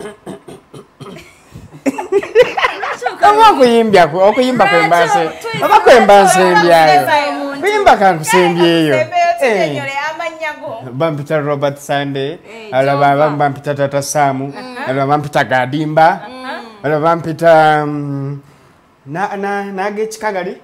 Kama kuyimbya okuyimba kwembase. Aba kwembase mbyayo. Kuyimba kankusembyeyo. Bampita Robert Sunday, alaba bampita Tata Samu, alaba bampita Gadimba, alaba bampita nage chikagali.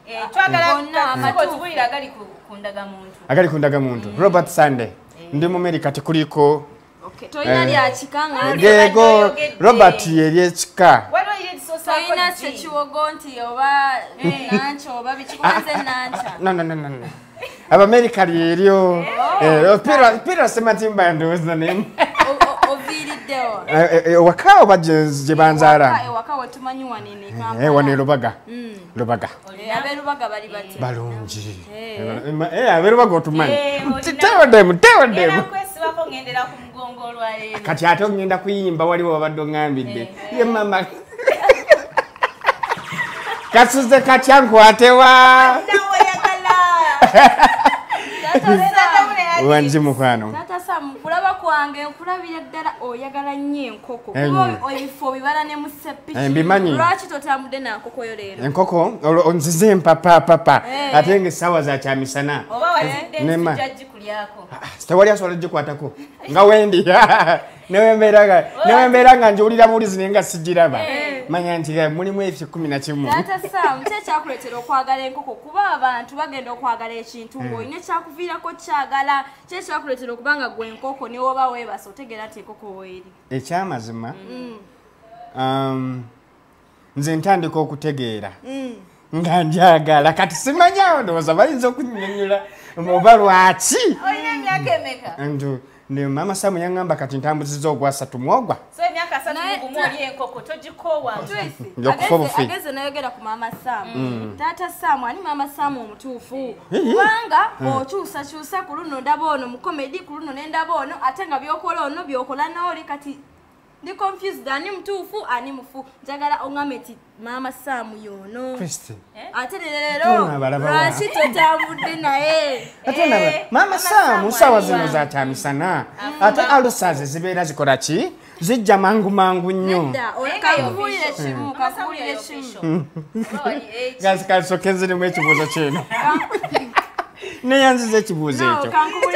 Agali kundaga muntu. Robert Sunday. Ndi mu America tekuliko. Toyali achikanga. Gego Robert yeri chika. Toyina sechiwogonti oba nancho oba bichikonze nancha. No. Aba America yeriyo. Pira sematimba ndo was the name. Ovirideo. Wakao baje banzara. Wakao tumanyiwa nini kamba. Wane Lubaga. Lubaga. Abe Lubaga bali bati. Balungi. Abe Lubaga otumanyi. Tewa dem. Kwesibapo ngendera ku mugongo lwale. Kati ate ngenda kuyimba waliwo babadde ngambidde. Ye mama. Kasuze katyankwatwa. Wanji mukwano. Tata Sam kulaba kwange kulabira ddala oyagala nnyo enkoko. Kuba oyifo bibala ne museppi. Mbimanyi. Lwaki totamudde na nkoko yo leero? Enkoko onzize papa. Ate nge sawa za kyamisana. Oba wazidde jajji kulyako. Tewali asobola gikwatako. Nga wendi. Newembeeranga njiwulira mulizi naye nga sijiraba. Manya nti mulimu ebyo 11. Tata Sam kyakuleetera okwagala enkoko kuba abantu bagenda okwagala ekintu ng'olina ekyakuviirako kyagala kyakuleetera okubanga gwe enkoko ne woba weebasa otegeera nti enkoko weeri. Ekyamazima nze ntandika okutegeera nga njagala kati simanyawo ndowooza bayinza okunnyonnyola oba lwaki. Olina emyaka emeka? Ne mama Samu yangamba kati ntambuzizza ogwasa tumwogwa. So emyaka 3 mu oli enkoko togikoowa. Ageze nayogera ku mama Samu. Tata Samu ani mama Samu omutuufu. Kubanga okyusa ku luno ndaba ono mu comedy ku luno ne ndaba ono ate nga byokola ono byokola naoli kati ndi confused ani mutuufu ani mufu. Njagala ongambe ti mama Samu yono. Ate leero lwaki totambudde naye. Mama Samu sawa zino za kyamisana. Ate alusaze zibeera zikola ki? Zijja mangu nnyo. Kakubulire kimu. Gasokenzirimu ekibuuzo kino. Neyanziza ekibuuzo ekyo.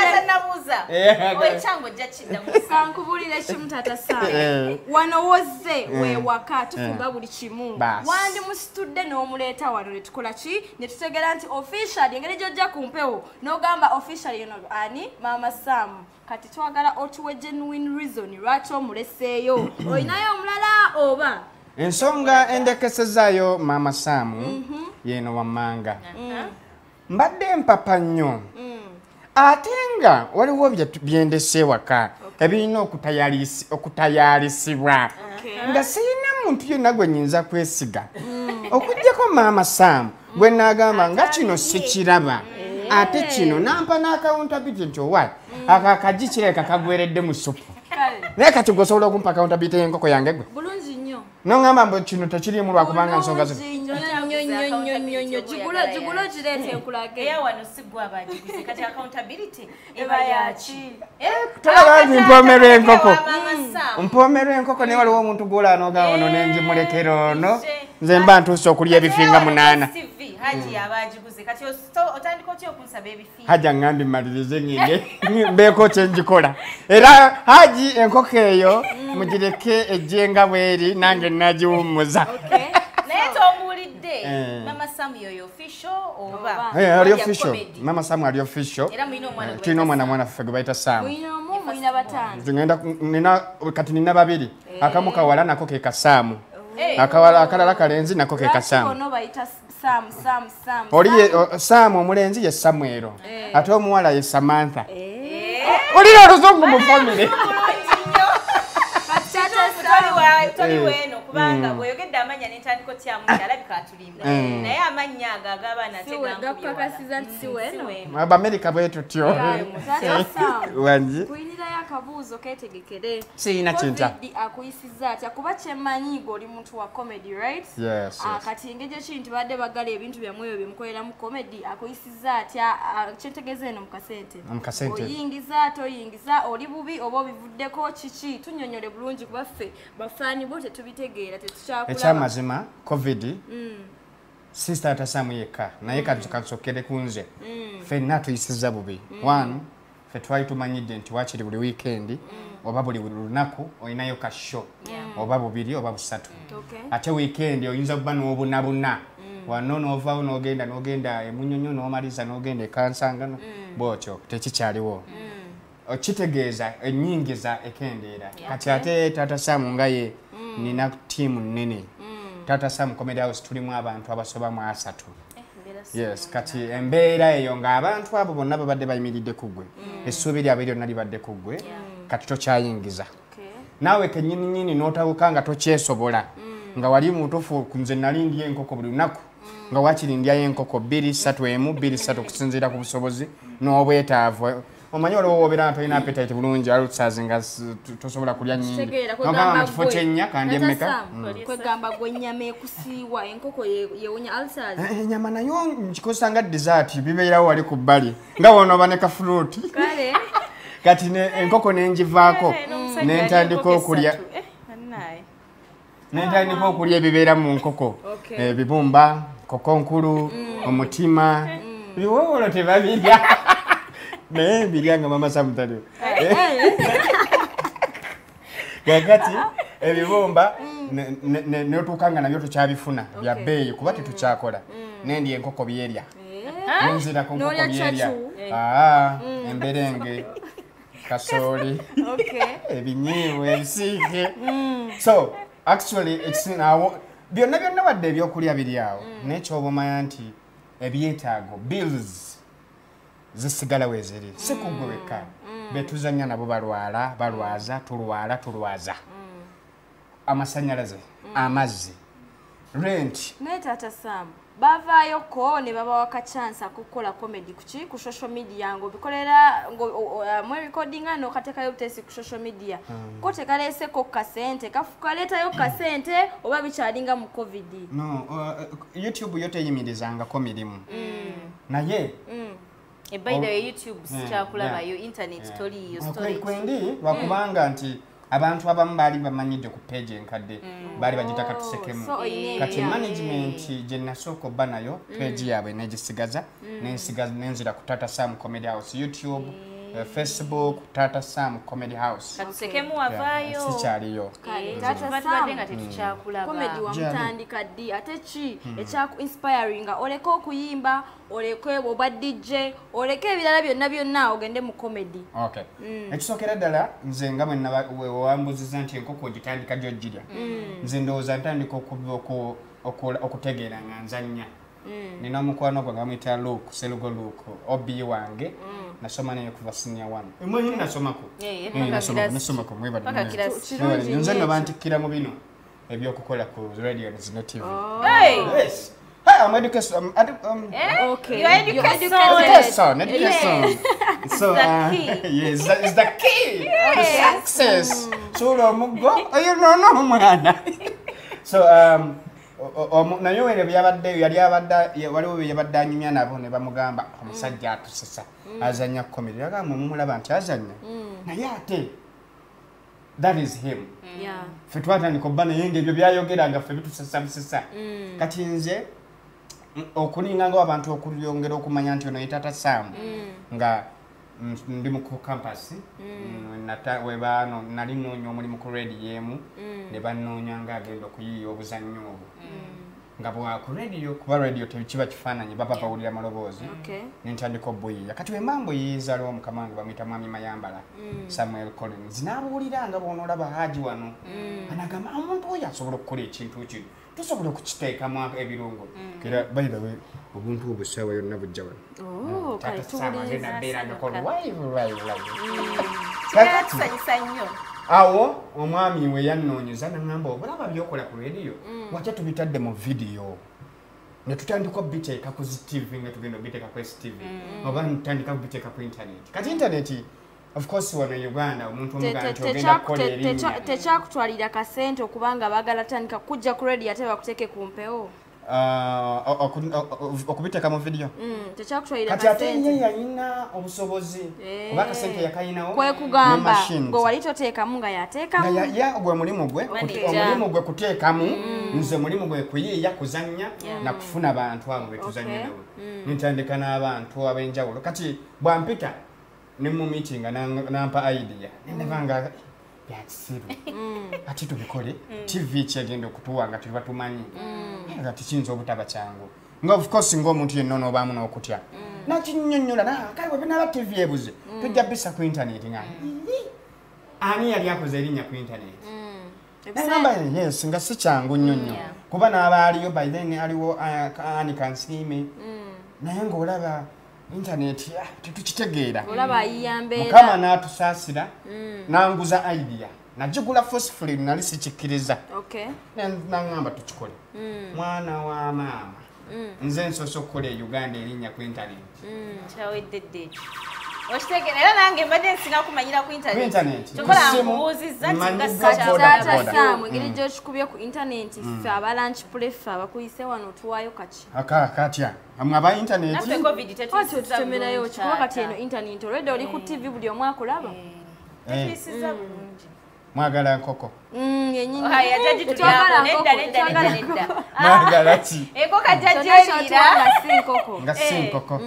Kankubulire kimu Tata Samu. Wano wozze wewaka tufumba buli kimu. Wandi musitudde n'omuleeta wano ne tukola ki? Ne tutegeera nti official engeri gy'ojja ku mpewo n'ogamba official yono ani mama Samu. Kati twagala otuwe genuine reason lwaki omuleseeyo. Olinayo omulala oba? Ensonga endekesezaayo mama Samu yeeno wammanga. Mbadde mpapa nnyo. Ate nga waliwo byendese waka ebirina okutayaalisibwa nga sirina muntu yenna gwe nnyinza kwesiga okuggyako mama Samu gwe naagamba nga kino sikiraba ate kino nampa n'akawuntabiti nti owa akakaji kireka kagweredde mu supu naye kati gwe osobola okumpa akawuntabiti y'enkoko yange gwe bulungi nnyo n'ongamba mbu kino tekiriimu lwakubanga nsonga zino jigulo girete enkulage eya wano sigwa abajiguze kati accountability eba yachi tulaba nti mpoomerwa enkoko naye waliwo omuntu gw'olaanoga wano nenjimulekera ono nze mba ntuuse okulya ebifinga 8 haji abajiguze kati otandika otya okunsaba ebifinga haji aŋŋambi mmalirize ngende mbeeko kyenjikola era haji enkoko eyo mugireke ejjenga bweri nange nagiwummuza Mama Samu yoyo official oba? Ali official. Mama Samu ali official. Tulina omwana ffe gwe bayita Samu. Mulina batano. Kati nina babiri. Akamu kawala nako ke ka Samu. Akalala kalenzi nako ke ka Samu. Ono bayita Samu. Oli Samu omulenzi ye Samuel. Ate omuwala ye Samantha. Olina oluzungu mu family. Toli weno kubanga bweyogedde amanya n'entandiko kyamu alabika atulimba naye amanya ago ag'abaana gakukakasiza nti siweno Abamerika bwe tutyo wangi kuyinirayo akabuuzo keetegekere siyina kinta COVID akuyisiza atya kuba kyemmanyi oli muntu wa comedy right kati engeri ekintu badde bagala ebintu byamweyo byemukolera mu comedy akuyisiza atya kyentegeeza eno mukasente oyingiza toyingiza oli bubi oba obivuddeko kiki tunyonyole bulungi kuba ffe bafaani bo tetubitegeera tetukyakulaba ekyamazima covid sister atasamu yekka naye kansokere kunze ffenna tuyisiza bubi one ffe twali tumanyidde nti wakiri buli weekend oba buli lunaku olinayo ka show oba bubiri oba busatu ate weekend oyinza kuba n'obunabuna wano n'ovaawo n'ogenda emunyonyo n'omaliza n'ogenda ekansanga bwotyo tekikyaliwo okitegeeza ennyingiza ekendeera kati ate Tata Sam nga ye nina ttiimu nnene Tata Sam Comedy House tulimu abantu abasobamu 3 yes kati embeera eyo ng'abantu abo bonna babadde bayimiridde ku ggwe essuubi lyabwe lyonna libadde ku ggwe kati tokyayingiza naawe kennyininyini n'otawuka nga tokyesobola nga wali mutuufu nze nali ndya enkoko buli lunaku nga wakiri ndyayo enkoko 2-3 okusinziira ku busobozi n'obwetaavu omanyi olwo wobeera tolina appetite bulungi alutsazi nga tosobola kulya nnyingi nogamba mu kifo kyennya kandi emmeka kwegamba gwe ennyama ekusiiwa enkoko yewonya alsazi ennyama nayo nkikozesa nga dessert bibeerawo wali ku bbali nga wonoba ne kafuluuti kati enkoko nengivaako nentandika okulya ebibeera mu nkoko ebibumba kokonkulu omutima biwowolo tebabirya naye biryanga Mama Sam taliwo kakati ebibumba notuukanga nabyo tukyabifuna bya bbeeyi kuba tetukyakola nendi enkoko byerya nenzirako nkoko byerya emberenge kasooli ebinyiivu ebisiike so actually byonna wadde ebyokulya biri awo nekyoba omanya nti ebyetaago bills zisigala weziri sikugwe wekka betuzanya nabo balwaza tulwaza amasanyalaze amazzi rent ne Tata Sam bavaayo ko ne babawa ka chance akukola comedy ku social media ngo bikolera ngo mwe recording ano katekayo butesi ku social media ko tekalese ko kasente kafukaletayo kasente oba bichalinga mu covid no YouTube yote yimirizanga komirimu naye by the way YouTube sikyakulaba yo internet story yo story kwendi wakubanga nti abantu abamu baali bamanyidde ku page enkadde baali bagitaka tusekemu kati management gye nasooka obba nayo page yaabwe negisigaza nenzira ku Tata Sam Comedy House YouTube Facebook Tata Sam Comedy House katusekemu wavaayo sikyaliyo Tata Sam nga tetukyakulaba comedy wamutandika ddi ate ki ekyaku inspiring oleka okuyimba oleke oba DJ oleke ebirala byonna ogende mu comedy okay ekisookera ddala nze nga mwe wambuziza nti enkoko gitandika gyojirya nze ndowooza ntandika okutegeera nga nzannya nina omukwano gwange bamuyita Luke Selugo Luke obi wange nasoma naye kuva senior 1 mwenye nasomako nasomako nze nabantikira mu bino ebyokukola ku radio ne TV yes I'm education. Okay. Your education. Education. So, yes, that is the key to success. So, you know, mwana. So, nayo wele byabadde yali abadde waliwo byabadde anyumya nabo ne bamugamba omusajja atusisa azanya comedy agamba mumulaba nti azanya naye ate that is him ffe twatandika obba naye ng'ebyo byayogeranga ffe bitusasa kati nze okulinga nga abantu okulyongera okumanya nti ono ye Tata Sam nga ndi mu campus webano nali noonya omulimu ku radio emu ne bannoonya nga agenda okuyiiya obuzannyo obwo nga bwa ku radio kuba radio tekiba kifaananyi baba bawulira maloboozi nentandika obuyiiya kati wemambo yiiza aliwo mukamange bamuyita Mwami Mayambala Samuel Collins n'abuwulira nga bw'onoolaba Haji wano anagamba omuntu oyo asobola okukola ekintu kino tusobola okukiteekamu ebirungo era by the way obuntu obwo essaawa yonna bujja wano Tata Sam agenda mbeera ngakola kakati awo omwami we yannoonyeza n'angamba obalaba byokola ku radio watya tubitadde mu video ne tutandika biteeka ku TV nga tugenda biteeka ku STV oba tutandika biteeka ku internet kati internet of course wano Uganda omuntu omuganti ogenda kukola erinnya tekyakutwalira kasente okubanga baagala tandika kujja ku radio ate bakuteeke ku mpewo okubiteeka mu video tekyakutwalira kati ate ye yalina obusobozi oba akasente yakayinawo kwekugamba ngo wali toteekamu nga yateekamu gwe mulimu gwe kuteekamu nze mulimu gwe kuyiiya kuzannya nakufuna bantu abo betuzannya nabo nintandika n'abantu ab'enjawulo kati bwampita ne mu meeting nampa idea nebanga byakisiru ati tubikole TV kyagenda okutuwanga tuliba tumanyi ati kiyinza obutaba kyangu nga of course ng'omuntu yenna onoobamu n'okutya nakinnyonnyola kale bwe binaba TV ebuze tujja bisa ku internet nga ani yali akoze erinnya ku internet nagamba yes nga si kyangu nnyo nnyo kuba n'abaaliyo by then aliwo ani kansiime naye ng'olaba internet tetukitegeera mukama n'atusaasira nanguza idea najigula forcefully nali sikikkiriza nangamba tukikole mwana wa maama nze nsoose okukola e Uganda erinnya ku internet kyaweddedde okitegeera nange mbadde nsinga kumanyira ku internet tukola mbuuzizza ntigasaamu engeri gyokikubye ku internet ffe aba lunch prefe abakuyise wano tuwaayo kaki katya amwe aba internet tutemerayo kikuba kati eno internet olwedde oli ku TV buli omu akulaba tekiyisiza bulungi mwagala nkoko mwagala ki enkoko ajjajerira nga si nkoko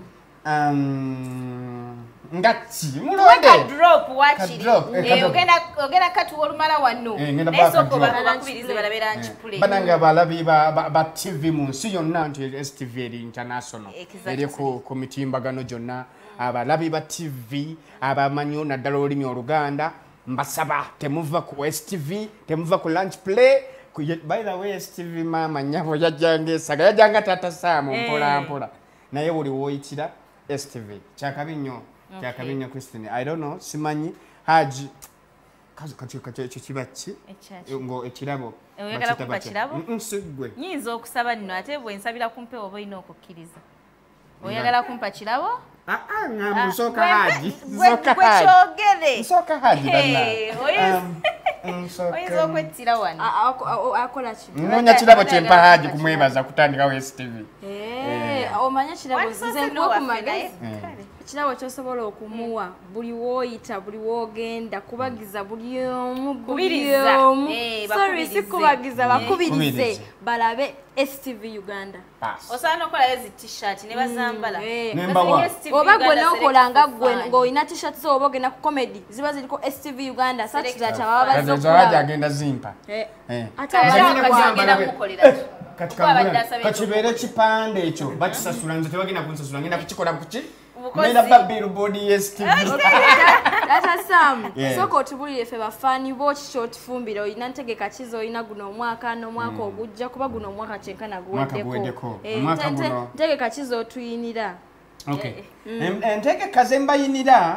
ngati mulonde drop wakiri ogenda katuwa olumala wano nesoko bakubirize balabera nchipule bananga balabi ba TV mu nsi yonna nti STV eri international eri ku mitimbagano gyonna abalabi ba TV abamanyi naddala olulimi Oluganda mbasaba temuva ku STV temuva ku lunch play by the way STV mama nyabo yajjanga tata Samu mpola naye buli woyitira STV kyakabinyo Christine I don't know simanyi haji kati kibachi ngo ekirabo oyagala kuba kirabo nsigwe nyinza okusaba nno ate bwe nsabira kumpe oba ino okukkiriza oyagala kumpa kirabo nsoka haji oyinza okwettira wano akola ki nonya kirabo kyempa haji kumwebaza kutandikawo STV omanya kirabo nze nkuwa ku magezi ekirabo kyosobola okumuwa buli wooyita buli woogenda kubagiza buli omu sorry si kubagiza bakubirize balabe STV Uganda osaana okolayo zi t-shirt ne bazambala oba gwe n'okolanga gwe ng'olina t-shirt zo oba ogenda ku comedy ziba ziriko STV Uganda such that ababa bazze okulaba agenda zimpa kakibeere kipande ekyo bakisasula nze tebagenda kunsasula ngenda kukikola kuki ngenda ba billboard STV Tata Sam soko otubulire ffe bafaani bo kiki otufumbira olina ntegeka kizo olina guno omwaka n'omwaka ogujja kuba guno omwaka kyenkana guweddeko ntegeka kizo otuyinira entegeka ze mbayinira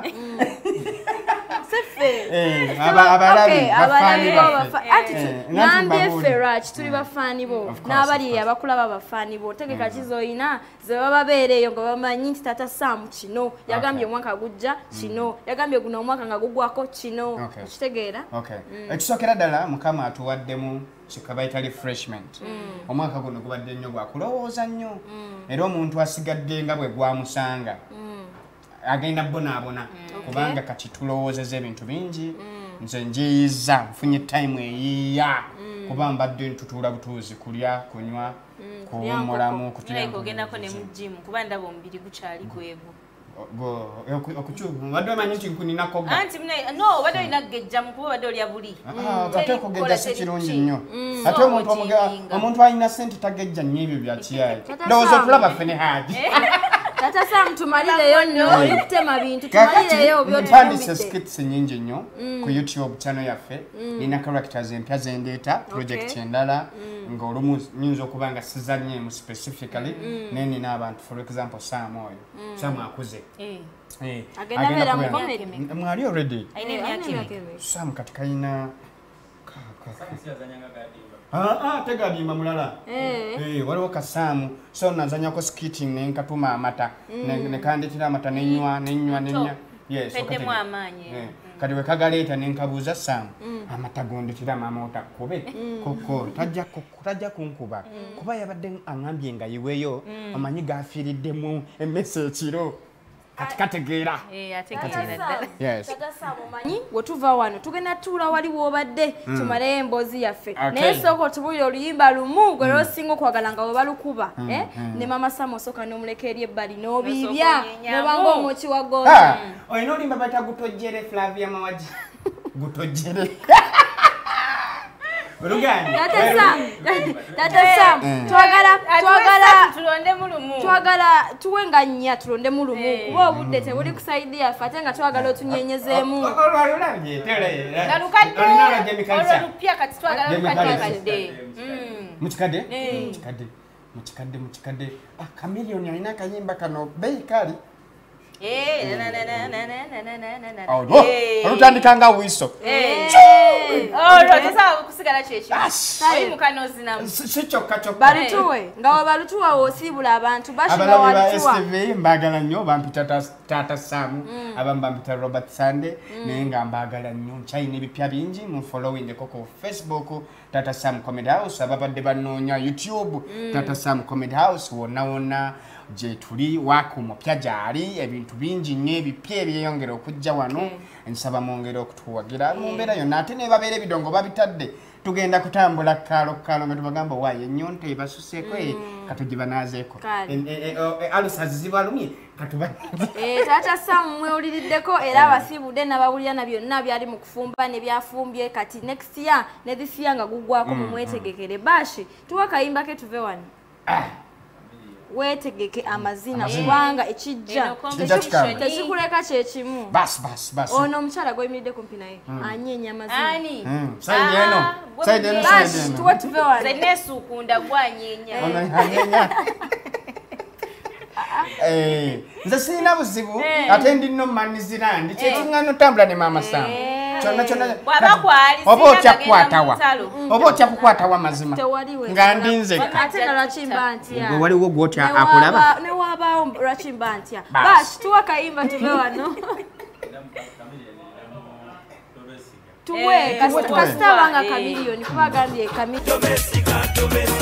nambye ferach tuli bafaani bo n'abali abakulaba bafaani bo tegeka kizoyina ze bababeereeyo nga bamanyi nti Tata Sam kino yagambye omwaka gujja kino yagambye guno omwaka nga gugwako kino okitegeera ekisookera ddala mukama atuwaddemu kikabayita refreshment omwaka guno gubadde nnyo gwakulowooza nnyo era omuntu asigadde nga bwe gwamusanga agenda bonaabona kubanga kati tulowoozeza ebintu bingi nze njiyiza nfunye time eyiya kuba mbadde ntutuula butuuzi kulya kunywa kuwummulamu ogendako ne mu gym kuba ndaba omubiri gukyali gwevu wadde omanyi nti nkuninako no wadde olina kugejjamu kuba wadde olya buli ate okugejja si kirungi nnyo ate omuntu alina sente tagejja nnyo ebyo byakiyayi ndowooza okulaba ffe ne haji Tata Sam tumalireyo nno oli kutema bintu tumalireyo mpandise skits nyingi nnyo ku YouTube channel yaffe nina characters empya zendeeta project endala ng'olumu nyinza okuba nga sizannyemu specifically naye nina abantu for example Sam oyo Sam akuze mwali already Sam kati kayina tegadimba mulala waliwo kasaamu so nazanyako skiting nenkatuma amata nekandetera amata nenywa kati wekagaleeta nenkabuzza Sam amata gondetera mama otakube koko tajja kunkuba kuba yabadde aŋambye nga yiweyo amanyi gafiiriddemu emmese ekiro kati kategeera tata Sam omanyi wetuva wano tugenda tuula wali w'obadde tumaleyo emboozi yaffe naye sooka otubulire oluyimba lumu gwe lwosinga okwagala nga webalukuba ne mama Sam osooka n'omuleka eri ebbali n'obiibya nobanga omwoki wa goza olina olimba bata gutojjere Flavia Mawaji gutojjere Tata Sam twagala tuwenga nnya tulonde mu lumu kuba obudde tebuli kusaidia yaffe ate nga twagala otunyenyezeemu mukikadde Chameleone alina akayimba kano beyi kali olutandika nga wiso balutuwe nga webalutuwa wosiibula abantu bashibawalutuwa mbagala nnyo bampita Tata Sam abamu bampita Robert Sande naye nga mbagala nnyo nkyalina ebipya bingi munfollowingeko ku Facebook Tata Sam Comedy House ababadde banoonya YouTube Tata Sam Comedy House wonna je tuli wako mupya gyali ebintu bingi nnyo ebipya ebyeyongera okujja wano nsaba mwongere okutuwagira mu mbeera yonna ate ne babeera ebidongo babitadde tugenda kutambula kalo nga tubagamba waayo ennyonta ebasuseeko katugibanazeeko alusazi zibalumye katuba Tata Sam mwewuliriddeko era abasiibudde n'abawulira na byonna byali mu kufumba ne byafumbye kati next year ne this year nga guggwako mu mwetegekere bashi tuwa kayimba ke tuve wano wetegeke amazina kubanga ekijja tekikuleka kyekimu bas ono omukyala gweyimiridde kumpi naye anyeenya amazina saidi tuwe tuve wano nesuukunda gwanyeenya nze sirina buzibu ate ndi nno manizirandi kyekiŋŋana otambula ne mama Sam oba otya kukwatawa mazima nga ndinze gwe waliwo gwotya akulaba newabaawo lwakimba ntya basi tuwa kayimba tuve wano tuwe kasita wanga Chameleone kuba agambye Chameleone